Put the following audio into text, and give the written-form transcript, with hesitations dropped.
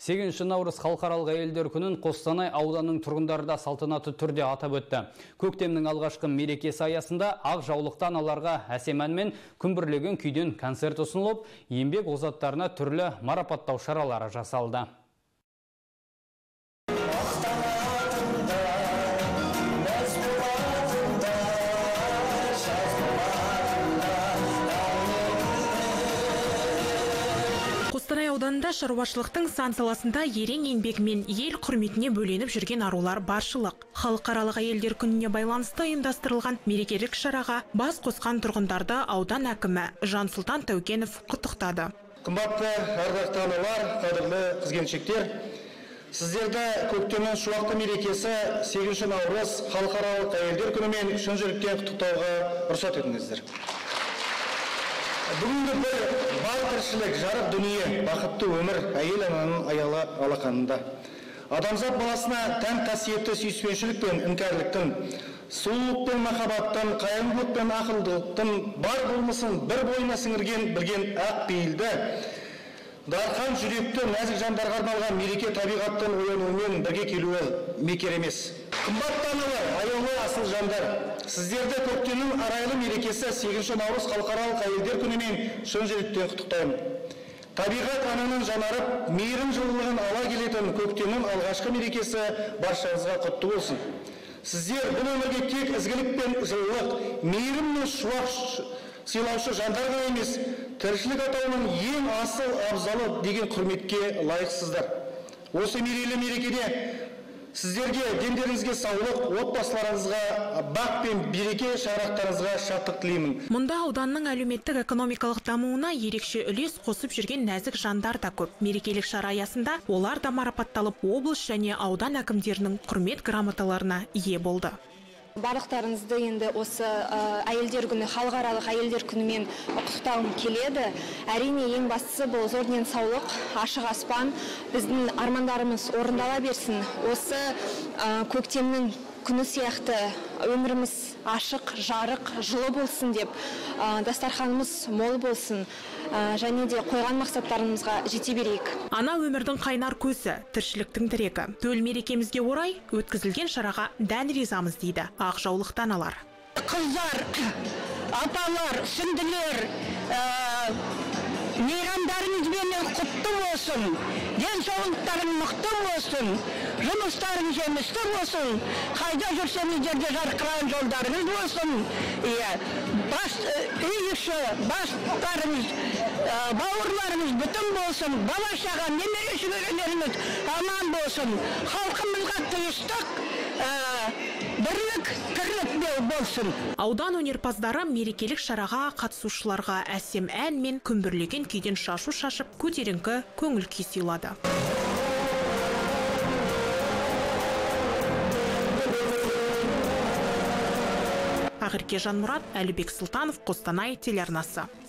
8 наурыз халықаралық әйелдер күнін Қостанай ауданының тұрғындары да салтанатты түрде атап өтті. Көктемнің алғашқы мерекесі аясында ақ жаулықты аналарға әсем ән мен күмбірлеген күйден концерт ұсынылып, еңбек озаттарына түрлі марапаттау шаралары жасалды. Қостанай ауданында шаруашылықтың сан саласында ерен еңбегімен ел құрметіне бөленіп жүрген арулар баршылық. Халықаралық әйелдер күніне байланысты ұйымдастырылған мерекелік шараға бас қосқан тұрғындарды аудан әкімі Жансұлтан Тәукенов құттықтады. Қымбатты ардақты аналар, қадірлі қыз-келіншектер, сіздерді көктемнің шуақты мерекесі 8 наурыз халықаралық әйелдер күнімен шын жүректен құттықтауға рұқсат етіңіздер. Бүгінгі бір бар тіршілік, жарық дүние, бақытты өмір әйел ананың аялы алақанында. Адамзат баласына тән қасиетті сүйіспеншілік пен іңкәрліктің, сұлулық пен махаббаттың, қайырымдылық пен ақылдылықтың бар болмысын бір бойына сіңірген бірген ақ пейілді, дархан жүректі нәзік жандарға арналған мереке табиғаттың оянуымен бірге келуі бекер емес. Қымбатты аналар, аяулы асыл жандар, сіздерді көктемнің арайлы мерекесі 8 наурыз халықаралық әйелдер күнімен шын жүректен құттықтаймын. Табиғат ананың жанарып, мейірім жылылығын ала келетін көктемнің алғашқы мерекесі баршаңызға құтты болсын. Сіздер бұл өмірге тек ізгілік пен жылылық, мейірім мен шуақ сыйлаушы жандар ғана емес, тіршілік атауының ең асыл абзалы деген құрметке лайықсыздар. Осы мерейлі мерекеде сіздерге дендеріңізге саулық, отбасыларыңызға бақ пен береке, шаңырақтарыңызға шаттық тілеймін. Мұнда ауданның әлеуметтік экономикалық дамуына ерекше үлес қосып жүрген нәзік жандар да көп. Мерекелік шара аясында олар да марапатталып, облыс және аудан әкімдерінің құрмет грамоталарына ие болды. Барлықтарыңызды енді осы әйелдер күні, халықаралық әйелдер күнімен құттықтауым келеді. Әрине ең бастысы бұл зор денсаулық, ашық аспан, біздің армандарымыз орындала берсін. Осы көктемнің күні сияқты өміріміз ашық, жарық, жылы болсын деп, дастарханымыз мол болсын, және де қойған мақсаттарымызға жете берейік. Ана өмірдің қайнар көзі, тіршіліктің тірегі. Төл мерекемізге орай өткізілген шараға дән ризамыз дейді ақ жаулықты аналар. Қыздар, апалар, сіңділер, мейрамдарыңызбен құтты болсын, денсаулықтарың мықты болсын, жұмыстарың жемісті болсын, қайда жүрсеңіздер де жарқыраған жолдарыңыз болсын. Үй іші, бастарыңыз, бауырларыңыз бүтін болсын, бала-шаға, немере шөберелеріңіз аман болсын, халқымызға тыныштық, бірлік, тірлік болсын. Аудан өнерпаздары мерекелік шараға қатысушыларға әсем ән мен күмбірлеген күйден шашу шашып, көтеріңкі көңіл күй сыйлады. Ақерке Жанмұрат, Әлібек Сұлтанов, Қостанай телеарнасы.